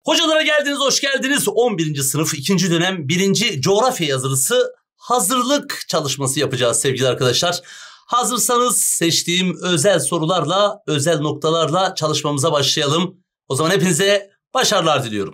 Hocalara geldiniz, hoş geldiniz. 11. sınıf 2. dönem 1. coğrafya yazılısı hazırlık çalışması yapacağız sevgili arkadaşlar. Hazırsanız seçtiğim özel sorularla, özel noktalarla çalışmamıza başlayalım. O zaman hepinize başarılar diliyorum.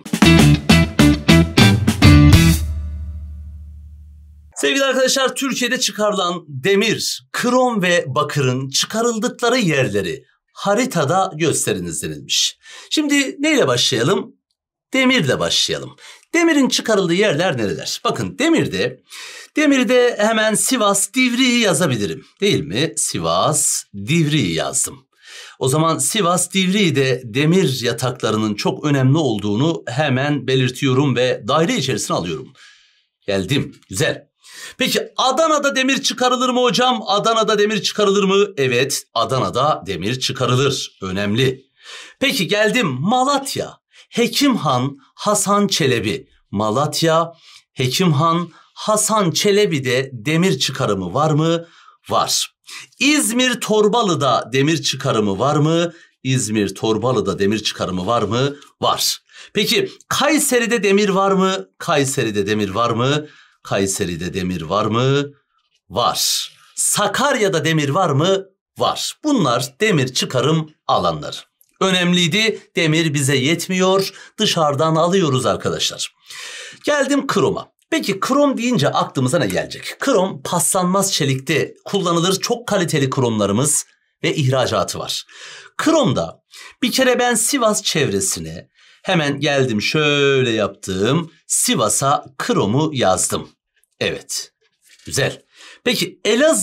Sevgili arkadaşlar, Türkiye'de çıkarılan demir, krom ve bakırın çıkarıldıkları yerleri haritada gösteriniz denilmiş. Şimdi neyle başlayalım? Demirle başlayalım. Demirin çıkarıldığı yerler nereler? Bakın demirde hemen Sivas, Divriği yazabilirim. Değil mi? Sivas, Divriği yazdım. O zaman Sivas, Divriği'de demir yataklarının çok önemli olduğunu hemen belirtiyorum ve daire içerisine alıyorum. Geldim. Güzel. Peki Adana'da demir çıkarılır mı hocam? Adana'da demir çıkarılır mı? Evet, Adana'da demir çıkarılır. Önemli. Peki geldim Malatya. Hekimhan Hasan Çelebi. Malatya, Hekimhan Hasan Çelebi'de demir çıkarımı var mı? Var. İzmir Torbalı'da demir çıkarımı var mı? İzmir Torbalı'da demir çıkarımı var mı? Var. Peki Kayseri'de demir var mı? Kayseri'de demir var mı? Kayseri'de demir var mı? Var. Sakarya'da demir var mı? Var. Bunlar demir çıkarım alanları. Önemliydi. Demir bize yetmiyor. Dışarıdan alıyoruz arkadaşlar. Geldim kroma. Peki krom deyince aklımıza ne gelecek? Krom paslanmaz çelikte kullanılır. Çok kaliteli kromlarımız ve ihracatı var. Kromda bir kere ben Sivas çevresine hemen geldim, şöyle yaptım. Sivas'a kromu yazdım. Evet. Güzel. Peki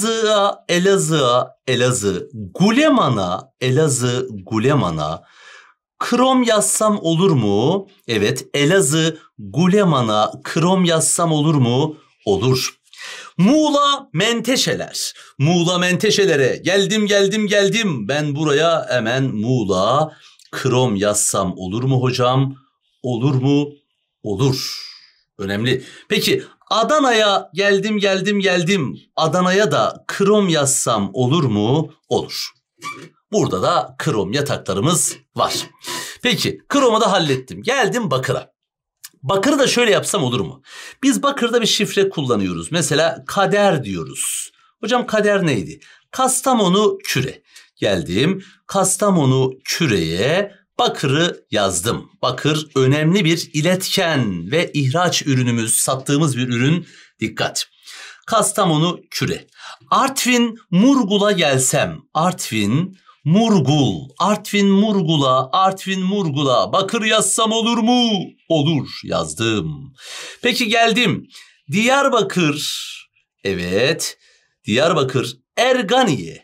Elazığ, Guleman'a krom yazsam olur mu? Evet, Elazığ, Guleman'a krom yazsam olur mu? Olur. Muğla Menteşelere geldim. Ben buraya hemen Muğla krom yazsam olur mu hocam? Olur mu? Olur. Önemli. Peki Adana'ya geldim. Adana'ya da krom yazsam olur mu? Olur. Burada da krom yataklarımız var. Peki kromu da hallettim. Geldim bakıra. Bakırı da şöyle yapsam olur mu? Biz bakırda bir şifre kullanıyoruz. Mesela kader diyoruz. Hocam kader neydi? Kastamonu küre. Geldim Kastamonu küreye bakırı yazdım. Bakır önemli bir iletken ve ihraç ürünümüz, sattığımız bir ürün. Dikkat. Kastamonu küre. Artvin Murgul'a gelsem. Artvin Murgul'a bakır yazsam olur mu? Olur, yazdım. Peki geldim Diyarbakır. Evet, Diyarbakır Ergani'ye.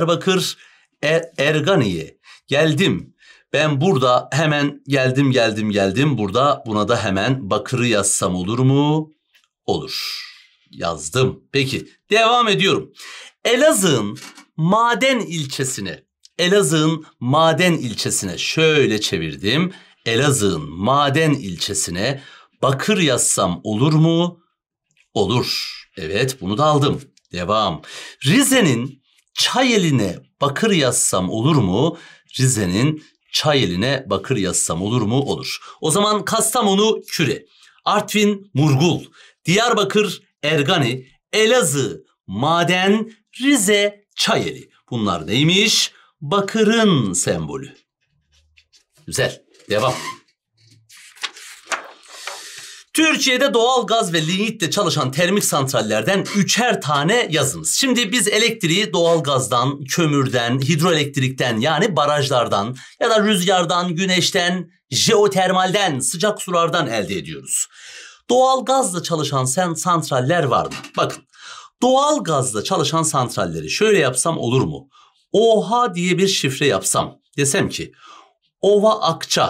Ergani'ye geldim. Ben burada hemen geldim. Burada buna da hemen bakırı yazsam olur mu? Olur. Yazdım. Peki devam ediyorum. Elazığ'ın Maden ilçesine şöyle çevirdim. Elazığ'ın Maden ilçesine bakır yazsam olur mu? Olur. Evet, bunu da aldım. Devam. Rize'nin Çayeline bakır yazsam olur mu? Rize'nin Çayeline bakır yazsam olur mu? Olur. O zaman Kastamonu küre, Artvin Murgul, Diyarbakır Ergani, Elazığ Maden, Rize Çayeli. Bunlar neymiş? Bakırın sembolü. Güzel. Devam. Türkiye'de doğal gaz ve lignitle çalışan termik santrallerden 3'er tane yazınız. Şimdi biz elektriği doğal gazdan, kömürden, hidroelektrikten yani barajlardan ya da rüzgardan, güneşten, jeotermalden, sıcak sulardan elde ediyoruz. Doğal gazla çalışan santraller var mı? Bakın, doğal gazla çalışan santralleri şöyle yapsam olur mu? OHA diye bir şifre yapsam. Desem ki Ova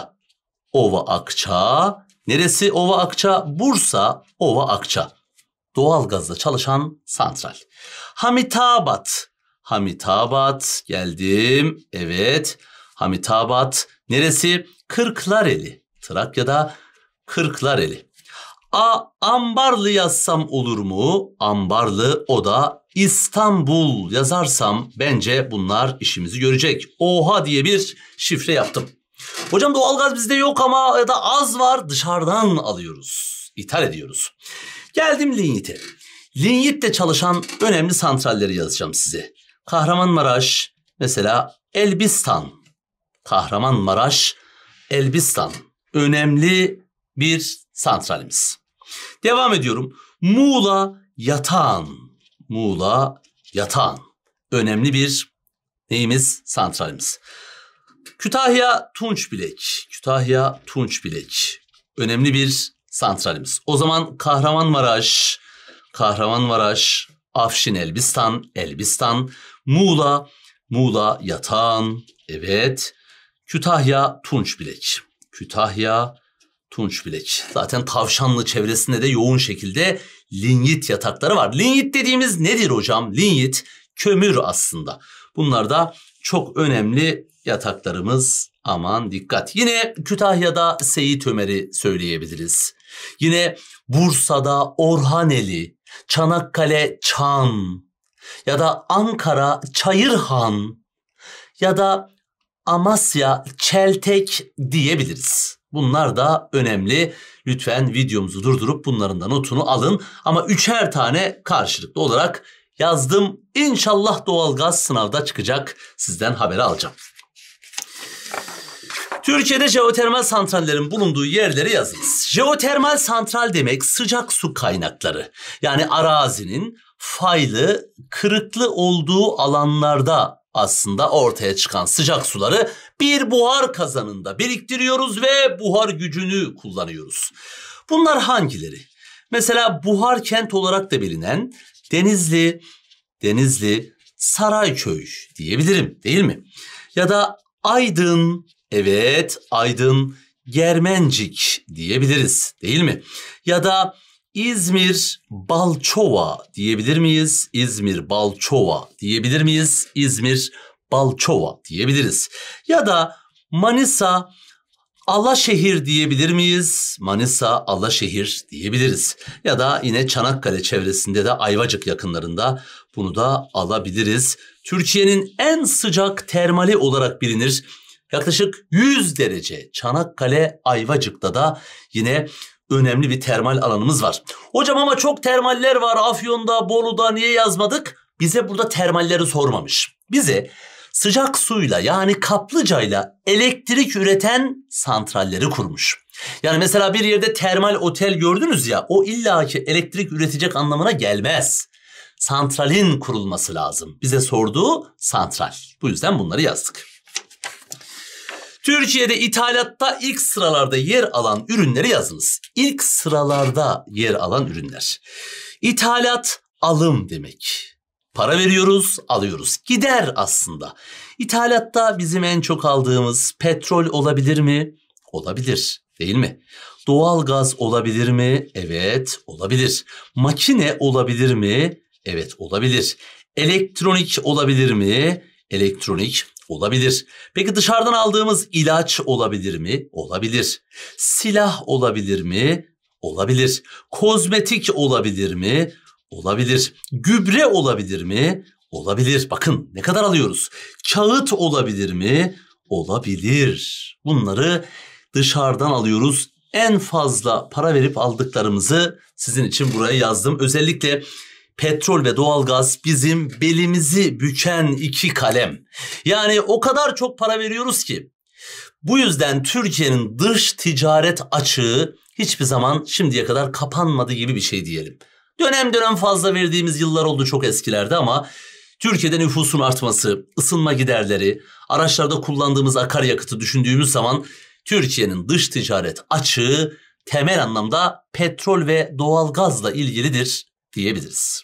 Akça. Neresi Ova Akça? Bursa Ova Akça. Doğal gazla çalışan santral. Hamitabat geldim. Evet. Hamitabat neresi? Kırklareli. Trakya'da Kırklareli. Ambarlı yazsam olur mu? Ambarlı, o da İstanbul yazarsam bence bunlar işimizi görecek. Oha diye bir şifre yaptım. Hocam doğalgaz bizde yok ama ya da az var, dışarıdan alıyoruz, ithal ediyoruz. Geldim linyite. Linyitle çalışan önemli santralleri yazacağım size. Kahramanmaraş, mesela Elbistan. Kahramanmaraş, Elbistan. Önemli bir santralimiz. Devam ediyorum. Muğla, Yatağan. Muğla, Yatağan. Önemli bir neyimiz? Santralimiz. Kütahya, Tunçbilek. Kütahya, Tunçbilek. Önemli bir santralimiz. O zaman Kahramanmaraş, Kahramanmaraş, Afşin, Elbistan, Elbistan, Muğla, Muğla, Yatağan. Evet. Kütahya, Tunçbilek. Kütahya, Tunçbilek. Zaten Tavşanlı çevresinde de yoğun şekilde linyit yatakları var. Linyit dediğimiz nedir hocam? Linyit kömür aslında. Bunlar da çok önemli yataklarımız. Aman dikkat. Yine Kütahya'da Seyit Ömer'i söyleyebiliriz. Yine Bursa'da Orhaneli, Çanakkale Çan ya da Ankara Çayırhan ya da Amasya Çeltek diyebiliriz. Bunlar da önemli. Lütfen videomuzu durdurup bunların da notunu alın. Ama üçer tane karşılıklı olarak yazdım. İnşallah doğalgaz sınavda çıkacak. Sizden haber alacağım. Türkiye'de jeotermal santrallerin bulunduğu yerleri yazınız. Jeotermal santral demek sıcak su kaynakları. Yani arazinin faylı, kırıklı olduğu alanlarda aslında ortaya çıkan sıcak suları bir buhar kazanında biriktiriyoruz ve buhar gücünü kullanıyoruz. Bunlar hangileri? Mesela buhar kent olarak da bilinen Denizli, Sarayköy diyebilirim, değil mi? Ya da Aydın, evet Aydın, Germencik diyebiliriz, değil mi? Ya da İzmir, Balçova diyebilir miyiz? İzmir, Balçova diyebilir miyiz? İzmir, Balçova diyebiliriz. Ya da Manisa, Alaşehir diyebilir miyiz? Manisa, Alaşehir diyebiliriz. Ya da yine Çanakkale çevresinde de Ayvacık yakınlarında bunu da alabiliriz. Türkiye'nin en sıcak termali olarak bilinir. Yaklaşık 100 derece Çanakkale Ayvacık'ta da yine önemli bir termal alanımız var. Hocam ama çok termaller var Afyon'da, Bolu'da, niye yazmadık? Bize burada termalleri sormamış. Bize sıcak suyla yani kaplıcayla elektrik üreten santralleri kurmuş. Yani mesela bir yerde termal otel gördünüz ya, o illaki elektrik üretecek anlamına gelmez. Santralin kurulması lazım. Bize sorduğu santral. Bu yüzden bunları yazdık. Türkiye'de ithalatta ilk sıralarda yer alan ürünleri yazınız. İlk sıralarda yer alan ürünler. İthalat alım demek. Para veriyoruz, alıyoruz. Gider aslında. İthalatta bizim en çok aldığımız petrol olabilir mi? Olabilir, değil mi? Doğalgaz olabilir mi? Evet, olabilir. Makine olabilir mi? Evet, olabilir. Elektronik olabilir mi? Elektronik olabilir. Peki dışarıdan aldığımız ilaç olabilir mi? Olabilir. Silah olabilir mi? Olabilir. Kozmetik olabilir mi? Olabilir. Gübre olabilir mi? Olabilir. Bakın ne kadar alıyoruz. Kağıt olabilir mi? Olabilir. Bunları dışarıdan alıyoruz. En fazla para verip aldıklarımızı sizin için buraya yazdım. Özellikle petrol ve doğalgaz bizim belimizi büken iki kalem. Yani o kadar çok para veriyoruz ki. Bu yüzden Türkiye'nin dış ticaret açığı hiçbir zaman şimdiye kadar kapanmadı gibi bir şey diyelim. Dönem dönem fazla verdiğimiz yıllar oldu çok eskilerde ama Türkiye'de nüfusun artması, ısınma giderleri, araçlarda kullandığımız akaryakıtı düşündüğümüz zaman Türkiye'nin dış ticaret açığı temel anlamda petrol ve doğalgazla ilgilidir diyebiliriz.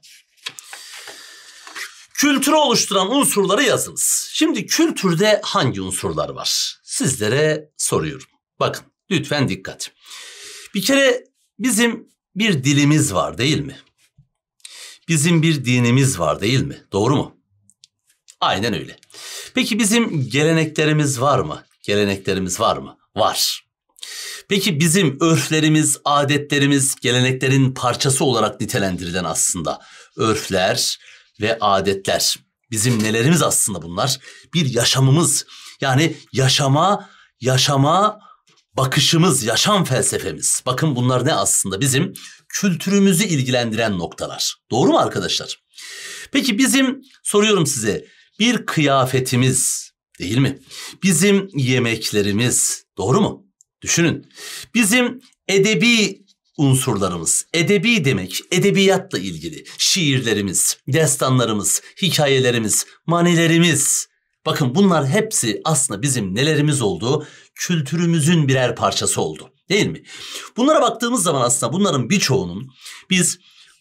Kültürü oluşturan unsurları yazınız. Şimdi kültürde hangi unsurlar var? Sizlere soruyorum. Bakın lütfen dikkat. Bir kere bizim bir dilimiz var değil mi? Bizim bir dinimiz var değil mi? Doğru mu? Aynen öyle. Peki bizim geleneklerimiz var mı? Geleneklerimiz var mı? Var. Peki bizim örflerimiz, adetlerimiz geleneklerin parçası olarak nitelendirilen aslında örfler ve adetler. Bizim nelerimiz aslında bunlar? Bir yaşamımız. Yani yaşama yaşama bakışımız, yaşam felsefemiz. Bakın bunlar ne aslında? Bizim kültürümüzü ilgilendiren noktalar. Doğru mu arkadaşlar? Peki bizim, soruyorum size, bir kıyafetimiz değil mi? Bizim yemeklerimiz, doğru mu? Düşünün. Bizim edebi unsurlarımız, edebi demek edebiyatla ilgili şiirlerimiz, destanlarımız, hikayelerimiz, manilerimiz. Bakın bunlar hepsi aslında bizim nelerimiz oldu? Kültürümüzün birer parçası oldu, değil mi? Bunlara baktığımız zaman aslında bunların birçoğunun biz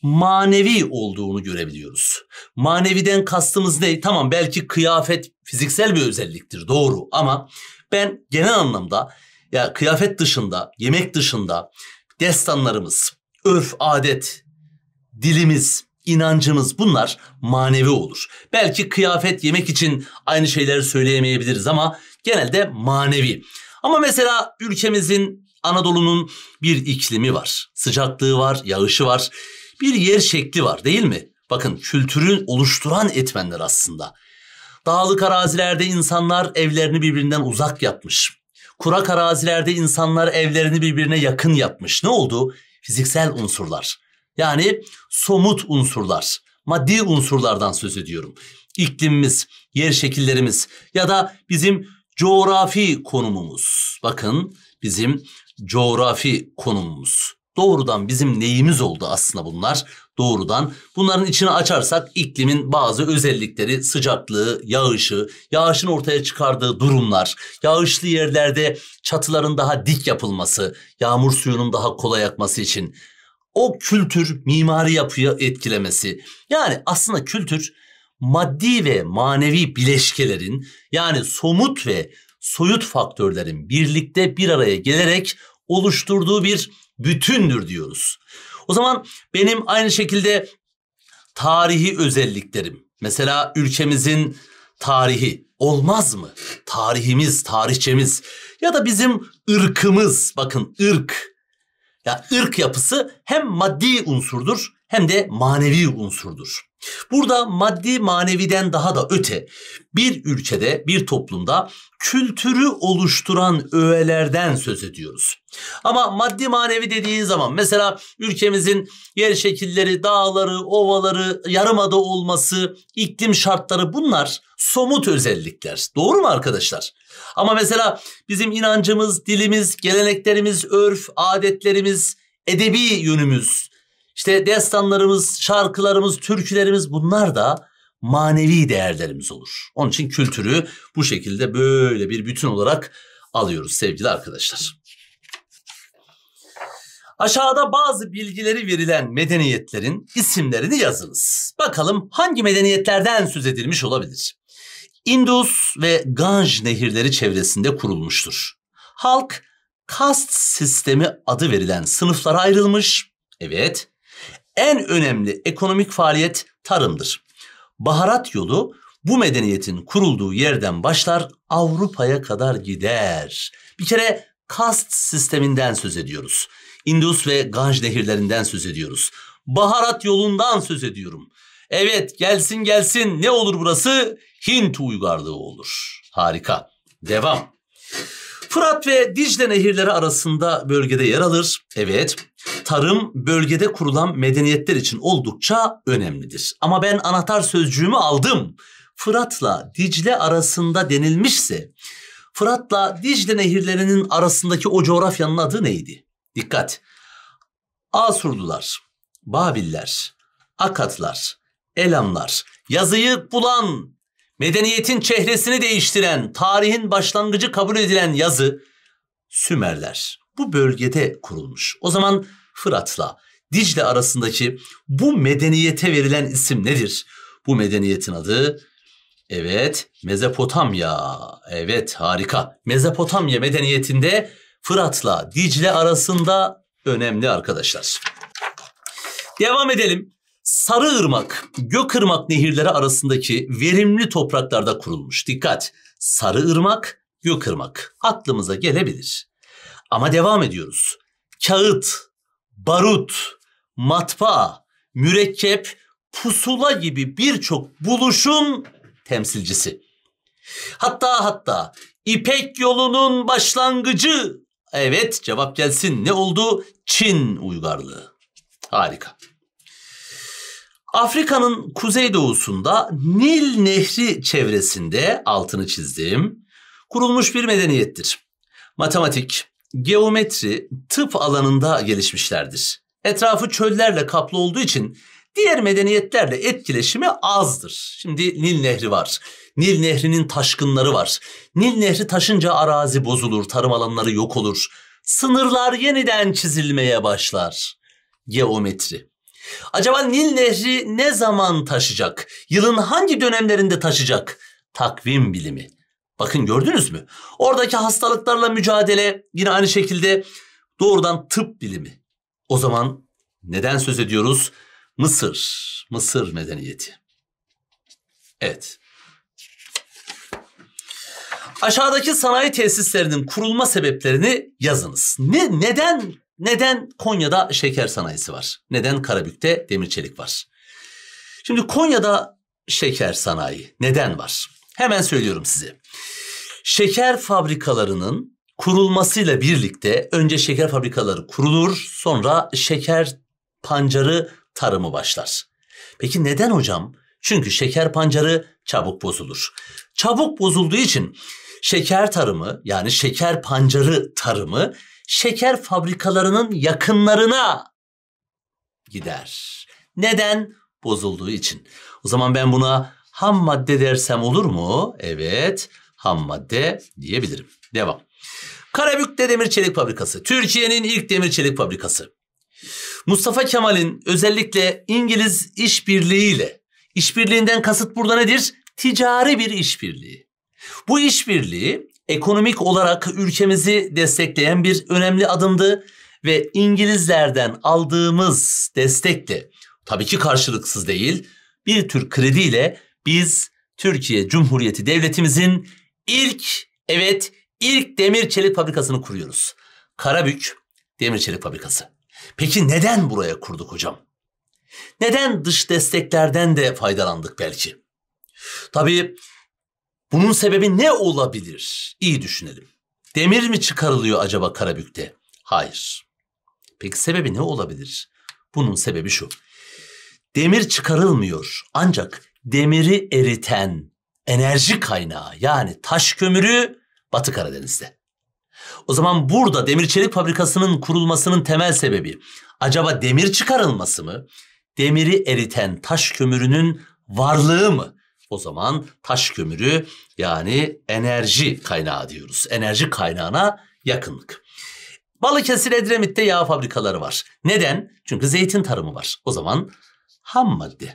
manevi olduğunu görebiliyoruz. Maneviden kastımız ne? Tamam, belki kıyafet fiziksel bir özelliktir, doğru, ama ben genel anlamda ya kıyafet dışında, yemek dışında destanlarımız, örf, adet, dilimiz, inancımız, bunlar manevi olur. Belki kıyafet, yemek için aynı şeyleri söyleyemeyebiliriz ama genelde manevi. Ama mesela ülkemizin, Anadolu'nun bir iklimi var. Sıcaklığı var, yağışı var. Bir yer şekli var, değil mi? Bakın kültürü oluşturan etmenler aslında. Dağlık arazilerde insanlar evlerini birbirinden uzak yapmış. Kurak arazilerde insanlar evlerini birbirine yakın yapmış. Ne oldu? Fiziksel unsurlar. Yani somut unsurlar, maddi unsurlardan söz ediyorum. İklimimiz, yer şekillerimiz ya da bizim coğrafi konumumuz. Bakın bizim coğrafi konumumuz. Doğrudan bizim neyimiz oldu aslında bunlar? Doğrudan bunların içine açarsak iklimin bazı özellikleri, sıcaklığı, yağışı, yağışın ortaya çıkardığı durumlar, yağışlı yerlerde çatıların daha dik yapılması, yağmur suyunun daha kolay akması için o kültür mimari yapıyı etkilemesi. Yani aslında kültür maddi ve manevi bileşkelerin, yani somut ve soyut faktörlerin birlikte bir araya gelerek oluşturduğu bir bütündür diyoruz. O zaman benim aynı şekilde tarihi özelliklerim, mesela ülkemizin tarihi olmaz mı? Tarihimiz, tarihçemiz ya da bizim ırkımız, bakın ırk. Ya ırk yapısı hem maddi unsurdur hem de manevi unsurdur. Burada maddi maneviden daha da öte bir ülkede, bir toplumda kültürü oluşturan öğelerden söz ediyoruz. Ama maddi manevi dediğin zaman mesela ülkemizin yer şekilleri, dağları, ovaları, yarımada olması, iklim şartları, bunlar somut özellikler. Doğru mu arkadaşlar? Ama mesela bizim inancımız, dilimiz, geleneklerimiz, örf, adetlerimiz, edebi yönümüz, işte destanlarımız, şarkılarımız, türkülerimiz, bunlar da manevi değerlerimiz olur. Onun için kültürü bu şekilde böyle bir bütün olarak alıyoruz sevgili arkadaşlar. Aşağıda bazı bilgileri verilen medeniyetlerin isimlerini yazınız. Bakalım hangi medeniyetlerden söz edilmiş olabilir? Indus ve Ganj nehirleri çevresinde kurulmuştur. Halk kast sistemi adı verilen sınıflara ayrılmış. Evet. En önemli ekonomik faaliyet tarımdır. Baharat yolu bu medeniyetin kurulduğu yerden başlar, Avrupa'ya kadar gider. Bir kere kast sisteminden söz ediyoruz. Indus ve Ganj nehirlerinden söz ediyoruz. Baharat yolundan söz ediyorum. Evet, gelsin gelsin, ne olur burası? Hint uygarlığı olur. Harika. Devam. Fırat ve Dicle nehirleri arasında bölgede yer alır. Evet, tarım bölgede kurulan medeniyetler için oldukça önemlidir. Ama ben anahtar sözcüğümü aldım. Fırat'la Dicle arasında denilmişse, Fırat'la Dicle nehirlerinin arasındaki o coğrafyanın adı neydi? Dikkat! Asurlular, Babiller, Akatlar, Elamlar, yazıyı bulan, medeniyetin çehresini değiştiren, tarihin başlangıcı kabul edilen yazı, Sümerler. Bu bölgede kurulmuş. O zaman Fırat'la Dicle arasındaki bu medeniyete verilen isim nedir? Bu medeniyetin adı, evet, Mezopotamya. Evet, harika. Mezopotamya medeniyetinde Fırat'la Dicle arasında önemli arkadaşlar. Devam edelim. Sarıırmak, Gökırmak nehirleri arasındaki verimli topraklarda kurulmuş. Dikkat! Sarıırmak, Gökırmak aklımıza gelebilir. Ama devam ediyoruz. Kağıt, barut, matbaa, mürekkep, pusula gibi birçok buluşun temsilcisi. Hatta İpek yolunun başlangıcı. Evet, cevap gelsin. Ne oldu? Çin uygarlığı. Harika. Afrika'nın kuzeydoğusunda Nil Nehri çevresinde, altını çizdim, kurulmuş bir medeniyettir. Matematik, geometri, tıp alanında gelişmişlerdir. Etrafı çöllerle kaplı olduğu için diğer medeniyetlerle etkileşimi azdır. Şimdi Nil Nehri var. Nil Nehri'nin taşkınları var. Nil Nehri taşınca arazi bozulur, tarım alanları yok olur. Sınırlar yeniden çizilmeye başlar. Geometri. Acaba Nil Nehri ne zaman taşacak? Yılın hangi dönemlerinde taşacak? Takvim bilimi. Bakın, gördünüz mü? Oradaki hastalıklarla mücadele, yine aynı şekilde doğrudan tıp bilimi. O zaman neden söz ediyoruz? Mısır medeniyeti. Evet. Aşağıdaki sanayi tesislerinin kurulma sebeplerini yazınız. Neden Konya'da şeker sanayisi var? Neden Karabük'te demir çelik var? Şimdi Konya'da şeker sanayi neden var? Hemen söylüyorum size. Şeker fabrikalarının kurulmasıyla birlikte önce şeker fabrikaları kurulur, sonra şeker pancarı tarımı başlar. Peki neden hocam? Çünkü şeker pancarı çabuk bozulur. Çabuk bozulduğu için şeker tarımı, yani şeker pancarı tarımı şeker fabrikalarının yakınlarına gider. Neden? Bozulduğu için. O zaman ben buna ham madde dersem olur mu? Evet, ham madde diyebilirim. Devam. Karabük'te demir çelik fabrikası. Türkiye'nin ilk demir çelik fabrikası. Mustafa Kemal'in özellikle İngiliz işbirliğinden kasıt burada nedir? Ticari bir işbirliği. Bu işbirliği ekonomik olarak ülkemizi destekleyen bir önemli adımdı ve İngilizlerden aldığımız destekle, tabii ki karşılıksız değil, bir tür krediyle biz Türkiye Cumhuriyeti Devletimizin ilk demir çelik fabrikasını kuruyoruz. Karabük Demir Çelik Fabrikası. Peki neden buraya kurduk hocam? Neden dış desteklerden de faydalandık belki? Tabii bunun sebebi ne olabilir? İyi düşünelim. Demir mi çıkarılıyor acaba Karabük'te? Hayır. Peki sebebi ne olabilir? Bunun sebebi şu. Demir çıkarılmıyor, ancak demiri eriten enerji kaynağı, yani taş kömürü Batı Karadeniz'de. O zaman burada demir çelik fabrikasının kurulmasının temel sebebi acaba demir çıkarılması mı? Demiri eriten taş kömürünün varlığı mı? O zaman taş kömürü, yani enerji kaynağı diyoruz. Enerji kaynağına yakınlık. Balıkesir, Edremit'te yağ fabrikaları var. Neden? Çünkü zeytin tarımı var. O zaman ham madde.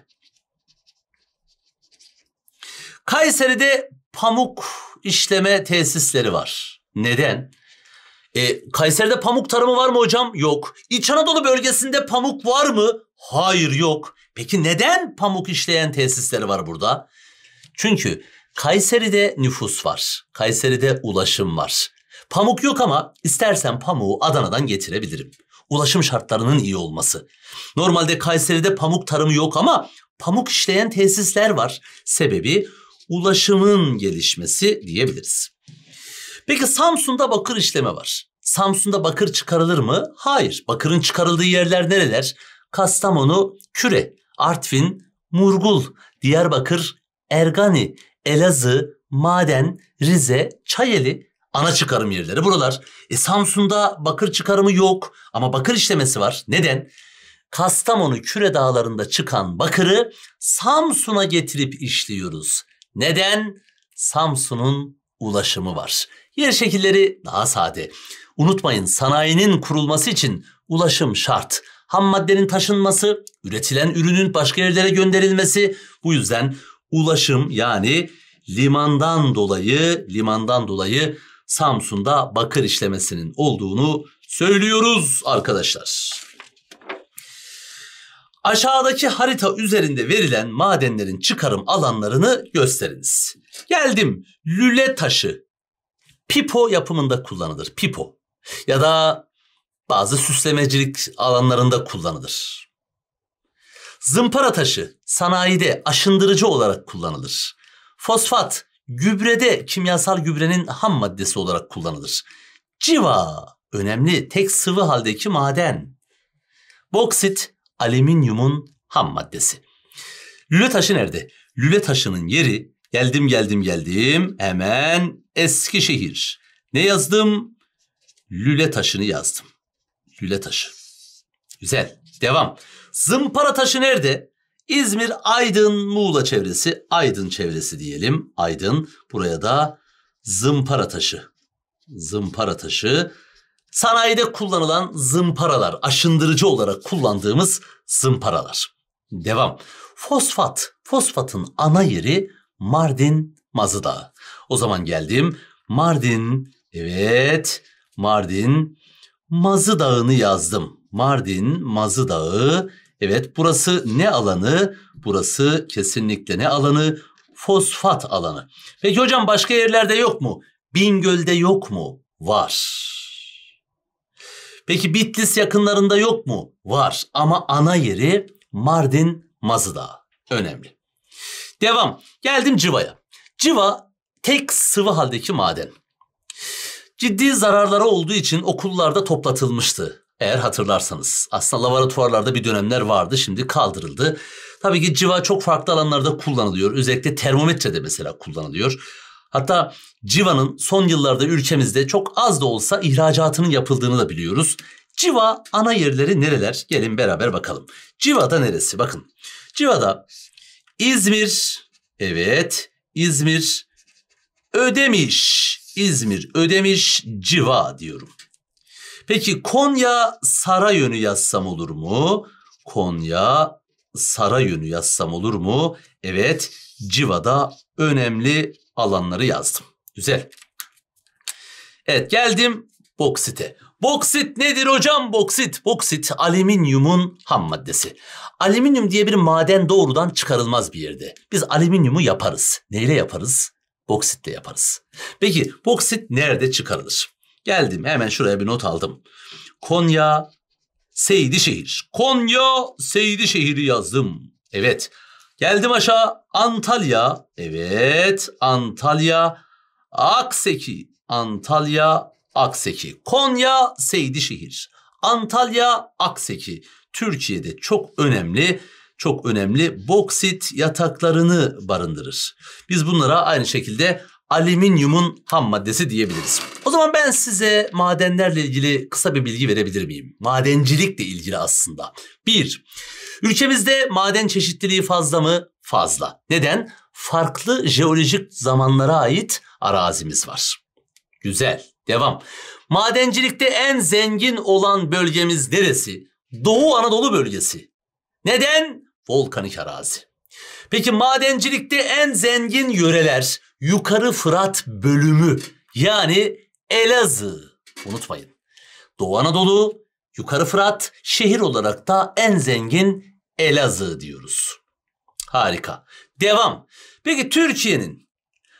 Kayseri'de pamuk işleme tesisleri var. Neden? Kayseri'de pamuk tarımı var mı hocam? Yok. İç Anadolu bölgesinde pamuk var mı? Hayır, yok. Peki neden pamuk işleyen tesisleri var burada? Çünkü Kayseri'de nüfus var. Kayseri'de ulaşım var. Pamuk yok ama istersen pamuğu Adana'dan getirebilirim. Ulaşım şartlarının iyi olması. Normalde Kayseri'de pamuk tarımı yok ama pamuk işleyen tesisler var. Sebebi ulaşımın gelişmesi diyebiliriz. Peki Samsun'da bakır işleme var. Samsun'da bakır çıkarılır mı? Hayır. Bakırın çıkarıldığı yerler nereler? Kastamonu, Küre, Artvin, Murgul, Diyarbakır, Ergani, Elazığ, Maden, Rize, Çayeli ana çıkarım yerleri buralar. Samsun'da bakır çıkarımı yok ama bakır işlemesi var. Neden? Kastamonu, Küre dağlarında çıkan bakırı Samsun'a getirip işliyoruz. Neden? Samsun'un ulaşımı var. Yer şekilleri daha sade. Unutmayın, sanayinin kurulması için ulaşım şart. Ham maddenin taşınması, üretilen ürünün başka yerlere gönderilmesi. Bu yüzden ulaşım, yani limandan dolayı Samsun'da bakır işlemesinin olduğunu söylüyoruz arkadaşlar. Aşağıdaki harita üzerinde verilen madenlerin çıkarım alanlarını gösteriniz. Geldim, lüle taşı pipo yapımında kullanılır. Pipo ya da bazı süslemecilik alanlarında kullanılır. Zımpara taşı sanayide aşındırıcı olarak kullanılır. Fosfat gübrede kimyasal gübrenin ham maddesi olarak kullanılır. Civa önemli tek sıvı haldeki maden. Boksit alüminyumun ham maddesi. Lüle taşı nerede? Lüle taşının yeri geldim hemen Eskişehir. Ne yazdım? Lüle taşını yazdım. Lüle taşı. Güzel. Devam. Zımpara taşı nerede? İzmir, Aydın, Muğla çevresi. Aydın çevresi diyelim. Aydın. Buraya da zımpara taşı. Zımpara taşı. Sanayide kullanılan zımparalar. Aşındırıcı olarak kullandığımız zımparalar. Devam. Fosfat. Fosfatın ana yeri Mardin Mazı Dağı. O zaman geldim. Mardin. Evet. Mardin Mazı Dağı'nı yazdım. Mardin Mazı Dağı. Evet, burası ne alanı? Burası kesinlikle ne alanı? Fosfat alanı. Peki hocam başka yerlerde yok mu? Bingöl'de yok mu? Var. Peki Bitlis yakınlarında yok mu? Var. Ama ana yeri Mardin Mazı Dağı. Önemli. Devam. Geldim Civa'ya. Civa tek sıvı haldeki maden. Ciddi zararları olduğu için okullarda toplatılmıştı. Eğer hatırlarsanız. Aslında laboratuvarlarda bir dönemler vardı, şimdi kaldırıldı. Tabii ki civa çok farklı alanlarda kullanılıyor. Özellikle termometrede mesela kullanılıyor. Hatta civanın son yıllarda ülkemizde çok az da olsa ihracatının yapıldığını da biliyoruz. Civa ana yerleri nereler? Gelin beraber bakalım. Civa'da neresi? Bakın. Civa'da İzmir, evet İzmir, Ödemiş, İzmir, Ödemiş, Civa diyorum. Peki Konya Sarayönü yazsam olur mu? Konya Sarayönü yazsam olur mu? Evet, Civa'da önemli alanları yazdım. Güzel. Evet, geldim boksite. Boksit nedir hocam? Boksit alüminyumun ham maddesi. Alüminyum diye bir maden doğrudan çıkarılmaz bir yerde. Biz alüminyumu yaparız. Neyle yaparız? Boksitle yaparız. Peki boksit nerede çıkarılır? Geldim, hemen şuraya bir not aldım. Konya Seydişehir. Konya Seydişehir'i yazdım. Evet. Geldim aşağı. Antalya. Evet. Antalya Akseki. Antalya Akseki. Konya Seydişehir. Antalya Akseki. Türkiye'de çok önemli boksit yataklarını barındırır. Biz bunlara aynı şekilde alüminyumun ham maddesi diyebiliriz. O zaman ben size madenlerle ilgili kısa bir bilgi verebilir miyim? Madencilikle ilgili aslında. 1. Ülkemizde maden çeşitliliği fazla mı? Fazla. Neden? Farklı jeolojik zamanlara ait arazimiz var. Güzel. Devam. Madencilikte en zengin olan bölgemiz neresi? Doğu Anadolu bölgesi. Neden? Volkanik arazi. Peki madencilikte en zengin yöreler Yukarı Fırat bölümü, yani Elazığ. Unutmayın. Doğu Anadolu, Yukarı Fırat, şehir olarak da en zengin Elazığ diyoruz. Harika. Devam. Peki Türkiye'nin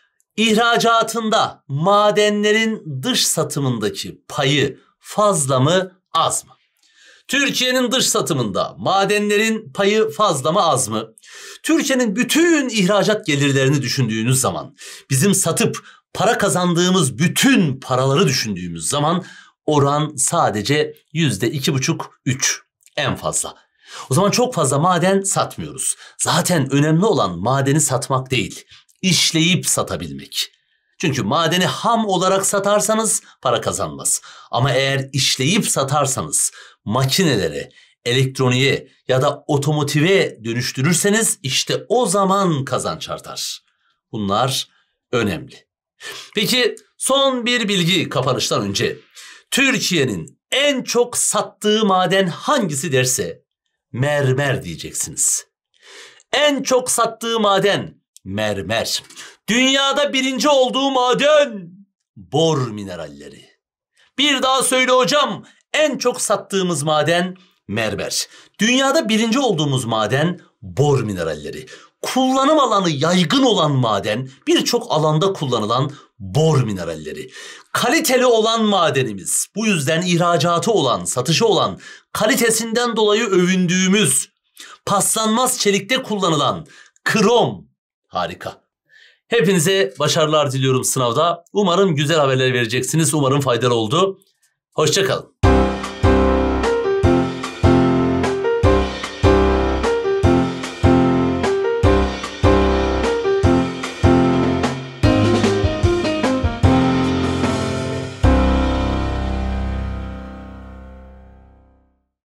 ihracatında madenlerin dış satımındaki payı fazla mı, az mı? Türkiye'nin dış satımında madenlerin payı fazla mı, az mı? Türkiye'nin bütün ihracat gelirlerini düşündüğünüz zaman, bizim satıp para kazandığımız bütün paraları düşündüğümüz zaman oran sadece %2,5-3 en fazla. O zaman çok fazla maden satmıyoruz. Zaten önemli olan madeni satmak değil, işleyip satabilmek. Çünkü madeni ham olarak satarsanız para kazanmaz. Ama eğer işleyip satarsanız, makinelere, elektroniğe ya da otomotive dönüştürürseniz işte o zaman kazanç artar. Bunlar önemli. Peki son bir bilgi kapanıştan önce. Türkiye'nin en çok sattığı maden hangisi derse mermer diyeceksiniz. En çok sattığı maden mermer. Dünyada birinci olduğu maden bor mineralleri. Bir daha söyle hocam. En çok sattığımız maden mermer. Dünyada birinci olduğumuz maden bor mineralleri. Kullanım alanı yaygın olan maden, birçok alanda kullanılan bor mineralleri. Kaliteli olan madenimiz, bu yüzden ihracatı olan, satışı olan, kalitesinden dolayı övündüğümüz, paslanmaz çelikte kullanılan krom. Harika. Hepinize başarılar diliyorum sınavda. Umarım güzel haberler vereceksiniz. Umarım faydalı oldu. Hoşça kalın.